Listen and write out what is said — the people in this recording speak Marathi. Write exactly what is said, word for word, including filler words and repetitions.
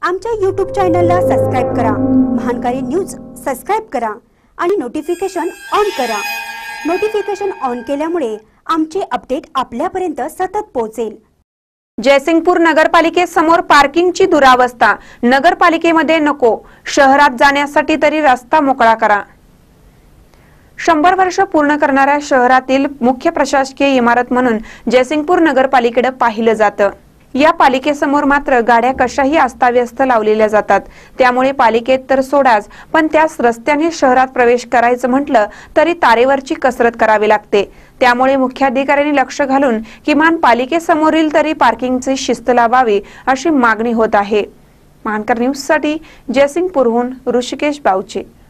आमच्या यूट्यूब चॅनलला सबस्क्राइब करा, महानकारी न्यूज सबस्क्राइब करा आणि नोटिफिकेशन ऑन करा। नोटिफिकेशन ऑन केल्यामुळे आमचे अपडेट आपल्यापर्यंत सतत पोहोचेल। जयसिंगपूर नगरपालिकेसमोर पार्किंगची दुरावस्था, नगरपालिकेमध्ये नको, शहरात जाण्यासाठी तरी रस्ता मोकळा करा। शंभर वर्ष पूर्ण करणाऱ्या शहरातील मुख्य प्रशासकीय इमारत म्हणून जयसिंगपूर नगरपालिकेकडे पाहिलं जातं। या पालिकेसमोर मात्र गाड्या कशाही अस्ताव्यस्त लावलेल्या जातात, त्यामुळे पालिकेत तर सोडाच, पण त्याच रस्त्याने शहरात प्रवेश करायचं म्हटलं तरी तारेवरची कसरत करावी लागते। त्यामुळे मुख्याधिकाऱ्यांनी लक्ष घालून किमान पालिकेसमोरील तरी पार्किंगची शिस्त लावावी अशी मागणी होत आहे। महानकर न्यूज साठी जयसिंगपूरहून ऋषिकेश बावचे।